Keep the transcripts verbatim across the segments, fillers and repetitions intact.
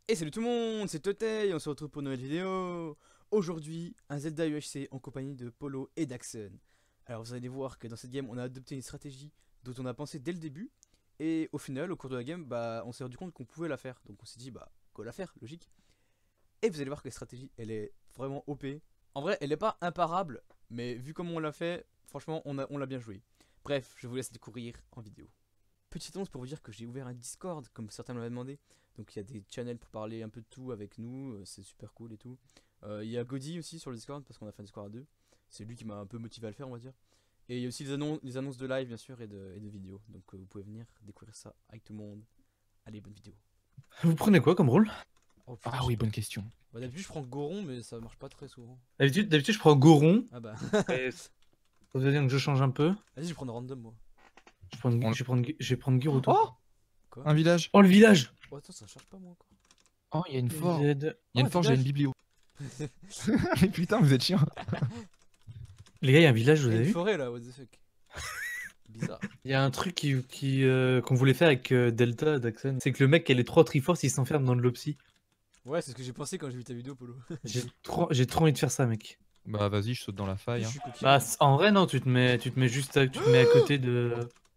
Et salut tout le monde, c'est Totei, on se retrouve pour une nouvelle vidéo. Aujourd'hui, un Zelda U H C en compagnie de Polo et Daxon. Alors vous allez voir que dans cette game, on a adopté une stratégie dont on a pensé dès le début. Et au final, au cours de la game, bah, on s'est rendu compte qu'on pouvait la faire. Donc on s'est dit, bah, go la faire, logique. Et vous allez voir que la stratégie, elle est vraiment O P. En vrai, elle n'est pas imparable, mais vu comment on l'a fait, franchement, on l'a on l'a bien joué. Bref, je vous laisse découvrir en vidéo. Petite annonce pour vous dire que j'ai ouvert un Discord, comme certains m'avaient demandé. Donc il y a des channels pour parler un peu de tout avec nous, euh, c'est super cool et tout. Euh, Il y a Godi aussi sur le Discord, parce qu'on a fait un Discord à deux. C'est lui qui m'a un peu motivé à le faire, on va dire. Et il y a aussi les, annon les annonces de live, bien sûr, et de, et de vidéos. Donc euh, vous pouvez venir découvrir ça avec tout le monde. Allez, bonne vidéo. Vous prenez quoi comme rôle? Oh, putain, Ah oui, bonne question. bah, d'habitude je prends Goron, mais ça marche pas très souvent. D'habitude, d'habitude, je prends Goron. Ah bah, Et ça veut dire que je change un peu. vas-y, je vais prendre random moi. Je vais prendre, On- je vais prendre, je vais prendre Gerudo. Oh, Quoi? un village. Oh, le village! Oh, attends, ça charge pas moi encore. Oh, il y a une forge. Z. Il y a Oh, une un forge, il y a une village. biblio. Mais putain, vous êtes chiant. Les gars, il y a un village, vous Il y a avez une vu? forêt là, what the fuck. Bizarre. Il y a un truc qui, qui, euh, qu'on voulait faire avec euh, Delta, Daxon. C'est que le mec qui a les trois Triforce, il s'enferme dans de l'Opsy. Ouais, c'est ce que j'ai pensé quand j'ai vu ta vidéo, Polo. J'ai trop, j'ai trop envie de faire ça, mec. Bah vas-y, je saute dans la Je faille. Hein. suis coquille. Bah, c- en vrai, non, tu te mets, tu te mets juste à, tu te mets à côté de.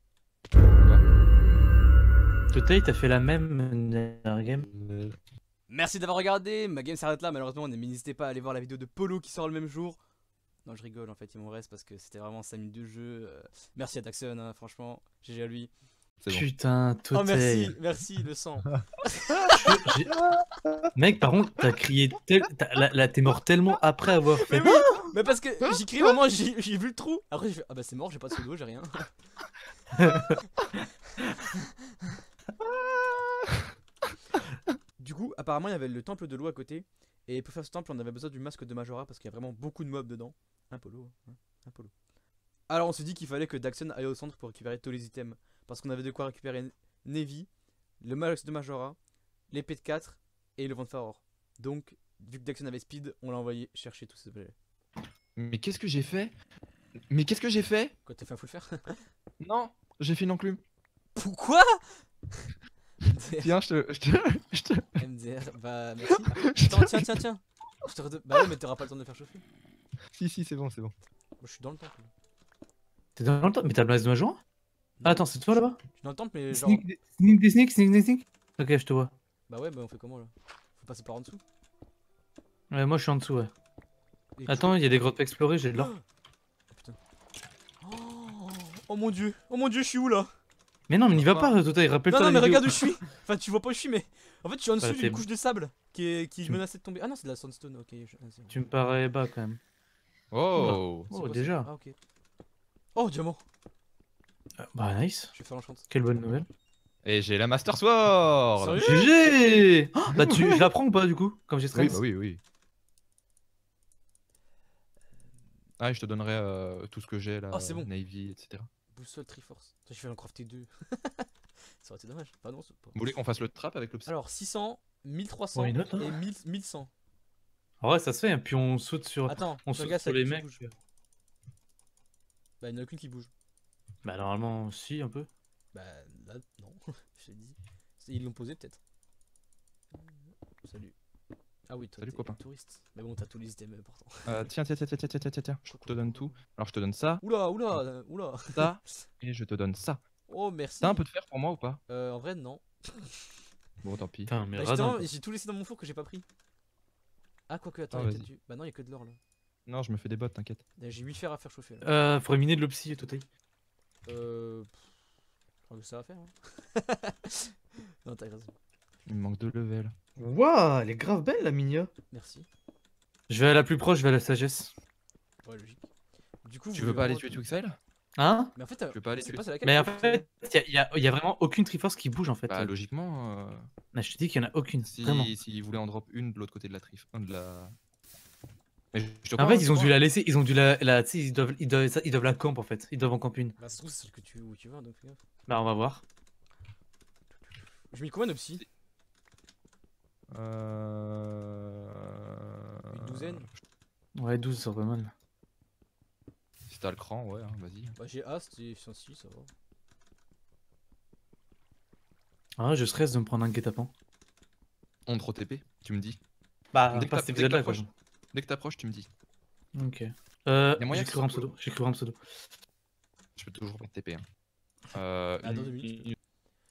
Totei, t'as fait la même dernière game. Merci d'avoir regardé, ma game s'arrête là malheureusement, mais n'hésitez pas à aller voir la vidéo de Polo qui sort le même jour. Non, je rigole, en fait il m'en reste parce que c'était vraiment cinq minutes de jeu. Euh, merci à Daxon, hein, franchement, G G à lui. C'est bon. Putain, Totei. Oh merci, merci le sang. J'ai- Mec, par contre, t'as crié tel... t'as- Là, là, t'es mort tellement après avoir Mais fait. oui, mais parce que j'ai crié au moment où j'ai j'ai vu le trou. Après j'ai fait, ah bah c'est mort, j'ai pas de pseudo, j'ai rien. Du coup, apparemment il y avait le temple de l'eau à côté. Et pour faire ce temple on avait besoin du masque de Majora parce qu'il y a vraiment beaucoup de mobs dedans. Un Polo, hein, un Polo. Alors on s'est dit qu'il fallait que Daxon aille au centre pour récupérer tous les items. Parce qu'on avait de quoi récupérer Nevi, le masque de Majora, l'épée de quatre et le vent de Faror. Donc, vu que Daxon avait speed, on l'a envoyé chercher tous ces objets. Mais qu'est-ce que j'ai fait? Mais qu'est-ce que j'ai fait? Quoi, t'as fait un full faire? Non, j'ai fait une enclume. Pourquoi? Tiens, je te... Je te... Je te... M D R, bah merci. Attends, tiens, tiens, tiens. Je te redonne- Bah ouais, mais t'auras pas le temps de le faire chauffer. Si, si, c'est bon, c'est bon. Moi je suis dans le temple. T'es dans le temps? Mais t'as le masque de Majora? Ah, attends, c'est toi là-bas? Je suis dans le temple, mais genre. Sneak, sneak, des sneak, sneak, des sneak. Ok, je te vois. Bah ouais, bah on fait comment là? Faut passer par en dessous. Ouais, moi je suis en dessous, ouais. Et Attends, il y a des grottes à explorer, j'ai de l'or. Oh putain. Oh, oh mon dieu, oh mon dieu, je suis où là? Mais non, mais n'y va pas, Totei, rappelle-toi Non, non, la mais vidéo. regarde où je suis. Enfin, tu vois pas où je suis, mais. En fait, je suis en dessous Bah, d'une t'es- couche de sable qui, est... qui Tu- menaçait de tomber. Ah non, c'est de la sandstone, ok. Je... ah, c'est bon. Tu me parais bas quand même. Oh, C'est Oh, quoi, ça? déjà. Ah, ok. Oh, diamant. Euh, Bah, nice. Je vais faire l'enchant. Quelle bonne nouvelle. Et j'ai la Master Sword. Sérieux? G G. Oh, bah, tu... je la prends ou pas du coup? Comme j'ai Oui, stress. bah oui, oui. Ah, et je te donnerai euh, tout ce que j'ai là, Oh, c'est bon. Navy, et cetera. Boussole Triforce. Je vais en crafter deux. Ça aurait été dommage. Bah non, c'est pas. Vous voulez qu'on fasse le trap avec l'obs? Alors, six cents, mille trois cents Why not, hein? et mille, mille cent. En vrai, ça se fait, et puis on saute sur. Attends, On je saute regarde sur celle les qui mecs. bouge. Bah, il n'y en a aucune qui bouge. Bah, normalement, si, un peu. Bah, là, non. Je t'ai dit. Ils l'ont posé peut-être. Salut. Ah oui, toi, Salut, t'es copain. touriste. Mais bon, t'as tous les items importants. Euh, tiens, tiens, tiens, tiens, tiens, tiens, tiens, tiens, je te donne tout. Alors je te donne ça, Oula, oula, euh, oula. ça, et je te donne ça. Oh, merci. T'as un peu de fer pour moi ou pas? Euh, en vrai, non. Bon, tant pis. Putain, mais Bah, radin. justement, j'ai tout laissé dans mon four que j'ai pas pris. Ah, quoique, attends, Ah, il y a vas-y. peut-être du. Bah, non, il y a que de l'or là. Non, je me fais des bottes, t'inquiète. J'ai huit fers à faire chauffer là. Euh, faudrait miner de l'opsie, Totei. Euh. pff, Je crois que ça va faire. Hein. Non, t'as raison. Il me manque deux levels. Waouh, elle est grave belle la Minia. Merci. Je vais à la plus proche, je vais à la sagesse. Ouais, logique. Du coup, Tu vous veux pas aller vraiment- tuer Twixel? Hein? Mais en fait, Tu veux pas aller c'est tuer pas c'est laquelle Mais en que- fait, il y, a- y a vraiment aucune Triforce qui bouge en fait. Bah logiquement, euh, Là, je te dis qu'il y en a aucune. si Vraiment. s'ils voulaient en drop une de l'autre côté de la trif, de la. Mais je te En crois, fait, hein, ils je ont te dû crois. la laisser, ils ont dû la. la tu sais, ils doivent, ils, doivent, ils doivent la camp en fait. Ils doivent en camp une. Bah, ça se trouve, c'est celle que tu, où tu vas, donc fais gaffe. Bah, on va voir. Je mets combien de psy? Euh... Une douzaine? Ouais, douze, c'est pas mal. Si t'as le cran, ouais, hein, vas-y. Bah, j'ai Ast et six, ça va. Ah, je stresse de me prendre un guet-apens. on te re-T P, tu me dis. Bah, Dès que pas t'as- cet dès que épisode-là, quoi. t'approches- Dès que t'approches, tu me dis. Ok. Euh, Y a moyen que j'écrirai un ce soit pseudo. J'écrirai un pseudo. Je peux toujours pas te T P. Hein. Euh, Ah, dans une- deux minutes. une-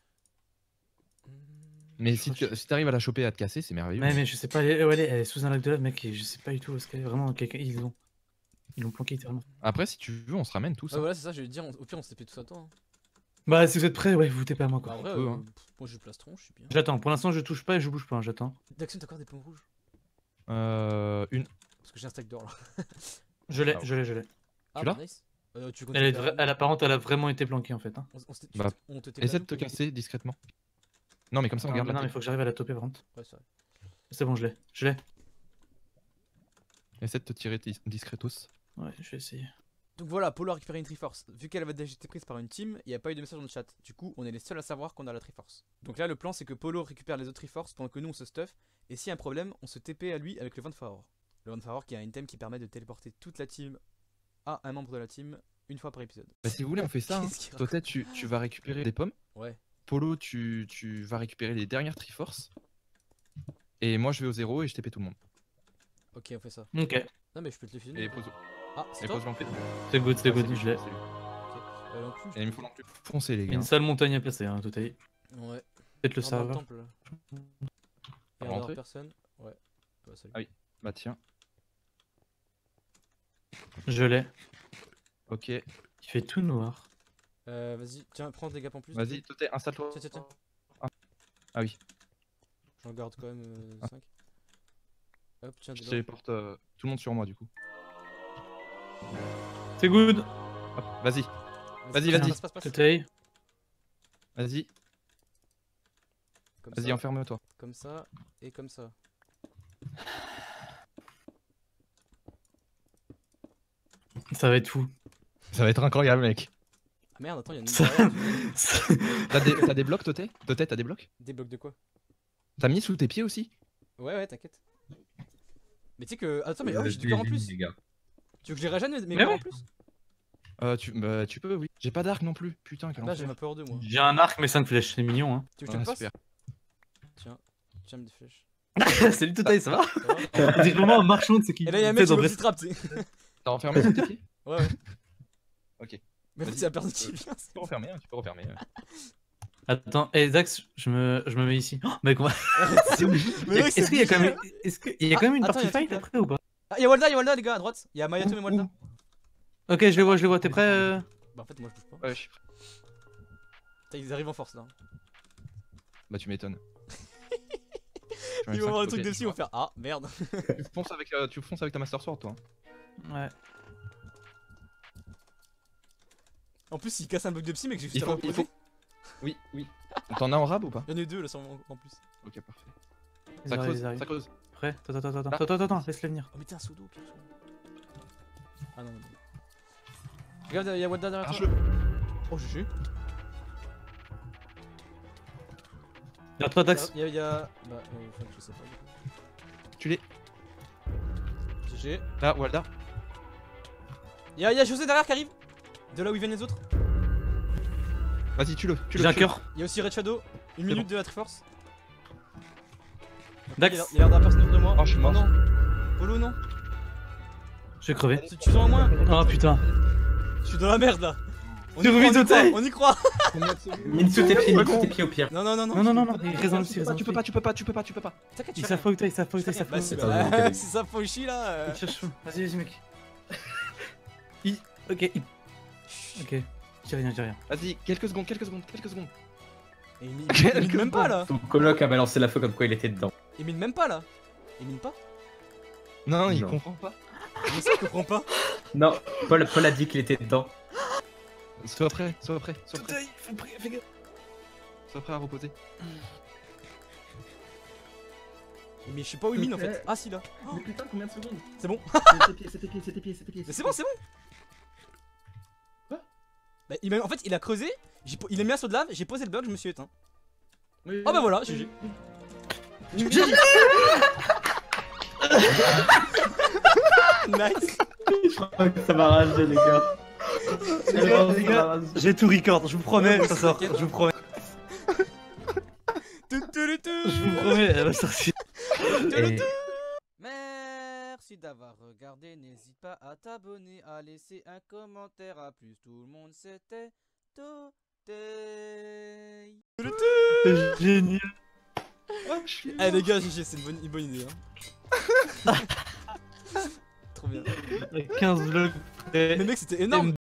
Mais si tu si t'arrives à la choper et à te casser, c'est merveilleux. Ouais, mais je sais pas, elle est, ouais, elle est- elle est sous un lac de lave, mec, et je sais pas du tout où est-ce qu'elle est. Vraiment, quelqu'un, ils l'ont. Ils l'ont planqué littéralement. Après, si tu veux, on se ramène tous. Ouais, hein. voilà, c'est ça, je vais te dire, on- au pire, on se T P tous à temps. hein. Bah, si vous êtes prêts, ouais, vous tapez à moi, Bah, quoi. en vrai, peut, euh, hein. pff, moi j'ai plastron, je suis bien. J'attends, pour l'instant, je touche pas et je bouge pas, hein, j'attends. Daxon, t'as encore des pommes rouges? Euh, une. Parce que j'ai un stack d'or là. Je l'ai, Ah, je l'ai, je l'ai. Ah, Tu bah, l'as nice. Euh, tu Elle est, continues vra- elle, apparente, elle a vraiment été planquée, en fait. Hein. On, on, se- tu- Bah, on te T P Essaie à de nous te casser discrètement. Non, mais comme ça, on Non, garde mais la non, mais tête. faut que j'arrive à la toper, par contre. Ouais, c'est vrai. C'est bon, je l'ai, je l'ai. Essaie de te tirer dis- discretos. Ouais, je vais essayer. Donc voilà, Polo a récupéré une Triforce. Vu qu'elle avait déjà été prise par une team, il n'y a pas eu de message dans le chat. Du coup, on est les seuls à savoir qu'on a la Triforce. Donc là, le plan, c'est que Polo récupère les autres Triforces pendant que nous, on se stuff. Et s'il y a un problème, on se T P à lui avec le Vent Le Vent qui a un item qui permet de téléporter toute la team à un membre de la team une fois par épisode. Bah, si vous voulez, on fait ça. Hein. Qu'est-ce qu'il raconte? Totet, tu, tu vas récupérer des pommes. Ouais. Polo, tu, tu vas récupérer les dernières Triforces. Et moi, je vais au zéro et je T P tout le monde. Ok, on fait ça. Ok, Non, mais je peux te le filer. Et pose. Ah, c'est Et toi pose l'entrée. c'est good, c'est Ah, good, lui, je l'ai. c'est lui. Euh, donc, Et il me faut l'enclume. Foncez, les gars. Une sale montagne à passer, hein, tout à fait. Ouais. Peut-être le Rentre dans le serveur. temple là. Il y a T'as d'avoir rentré personne. Ouais. Ouais, salut. Ah oui. Bah, tiens. Je l'ai. Ok. Il fait tout noir. Euh, vas-y, tiens, prends des gaps en plus. Vas-y, Totet, installe-toi. Tiens, tiens, tiens. Ah oui. J'en garde quand même euh, Ah. cinq. Hop, tiens, Je des téléporte euh, tout le monde sur moi, du coup. C'est good. Hop, vas-y. Vas-y, Tiens, vas-y. passe, passe, passe. Tout à fait. Vas-y. Comme Vas-y, ça, enferme-toi. comme ça, et comme ça. Ça va être fou. Ça va être incroyable, mec. Ah merde, attends, il y a une Ça- barrière, tu- T'as des, t'as des blocs, Totet Totet, t'as des blocs Des blocs de quoi? T'as mis sous tes pieds aussi Ouais, ouais, t'inquiète. Mais tu sais que. Attends, mais Euh, oh, j'ai du corps en plus. les gars. Tu veux que je les régène mes, mes Mais corps en ouais. plus? euh, tu, bah, tu peux, oui. J'ai pas d'arc non plus. Putain, quel Là, j'ai enfer. ma peur de moi. J'ai un arc, mais cinq flèches, c'est mignon, hein. Tu veux que je te Ouais, le passe? super. Tiens, tiens, des flèches. Salut Totaï, ça va? Ça va C'est vraiment un marchand de ce qui. Et là, il y a un tu mec sais, qui dans me Breath- petit trap, tu sais. T'as enfermé sous tes pieds Ouais, ouais. Ok. Mais en fait, Vas-y. c'est la personne qui vient. Tu peux refermer, hein, tu peux refermer. ouais. Attends, et Dax, je me, je me mets ici. Oh, mec, on va. Mais mec, c'est Est-ce qu'il y a quand même, obligé. est-ce qu'il y a quand même une Attends, partie y a un truc, fight là. après ou pas? Ah, y'a Walda, y'a Walda, les gars, à droite. Y'a Mayato et Walda. Ok, je les vois, je les vois. T'es prêt? euh Bah, en fait, moi, je bouge pas. Ouais, je suis prêt. Putain, ils arrivent en force là. Bah, tu m'étonnes. Ils vont voir le truc dessus, ils vont faire Ah merde. Tu fonces avec, euh, tu fonces avec ta Master Sword, toi. Ouais. En plus, s'il casse un bloc de psy, mec, j'ai juste Il à faut, le il reposer. faut. Oui, oui. T'en as en rab ou pas Il y en a eu deux là sur- en en plus. Ok, parfait. Ils Ça arrivent, creuse, ils arrivent. ça creuse. Prêt? Attends, attends, attends, Là. attends, attends, attends, laisse-les venir. Oh, mais t'es un pseudo au pire. Ah non, non. Regarde, y'a Walda derrière toi. Arrache-le. Oh, G G. Derrière toi, Dax. Y'a. Y'a. Bah, euh, enfin, je sais pas. du coup. Tu l'es. G G. Là, Walda. Y'a y'a José derrière qui arrive. De là où ils viennent les autres. Vas-y, tue-le. J'ai Tue-le. un tue-le. cœur. Y'a aussi Red Shadow. Une C'est minute de la Triforce. Dax. Il a l'air d'un personnage de moi. Oh, je suis mort. non. Polo, non. Je vais crever. Tu tu sens au moins. Oh putain. Je suis dans la merde là. On y Tu croit, revis on y croit, Totaï. on y croit. Mine sous tes pieds, mine sous tes pieds au pire. Non, non, non, non. Non, non, non, non, il reste dans le Tu peux pas, tu peux pas, tu peux pas, tu peux pas, tu peux pas. T'inquiète, Ils tu savent fais pas où t'es, ils savent pas où t'es, ils rien. savent pas Bah, où c'est t'es. Attends, bah, ok. c'est ça fauchi là. euh. Ils cherchent où? Vas-y, vas-y, mec. Il... Ok, il... Ok. J'ai rien, j'ai rien. Vas-y, quelques secondes, quelques secondes, quelques secondes. Et il mine, il mine même pas là. Ton coloc a balancé la feu comme quoi il était dedans. Il mine même pas là. Il mine pas. Non, non, il Non. comprend pas. Mais ça, je comprends pas. Non, Paul, Paul a dit qu'il était dedans. Sois prêt, sois prêt, sois prêt. Totaï, fais prêt, fais gaffe. Sois prêt à reposer. Mais je sais pas où il mine en fait. Ah, si là. Oh, Mais putain, combien de secondes? c'est bon. C'est tes pieds, c'est tes pieds, c'est tes pieds, c'est tes pieds. Mais c'est bon, c'est bon. Quoi? Bah, il m'a- en fait, il a creusé. j'ai po- Il a mis un saut de lave. J'ai posé le bloc, je me suis éteint. Oui, Oh bah voilà, G G. Nice. Je crois que ça m'a ragé, les gars. Les gars, les gars, j'ai tout record, je vous promets, ça sort, T'inquiète. je vous promets. Tu, tu, tu, tu. Je vous promets, elle va sorcier. Et- Et- Merci d'avoir regardé, n'hésite pas à t'abonner, à laisser un commentaire, à plus tout le monde c'était Today. Génial. Eh les gars, G G, c'est une bonne, une bonne idée hein. Trop bien. quinze blocs près. Mais mec, c'était énorme.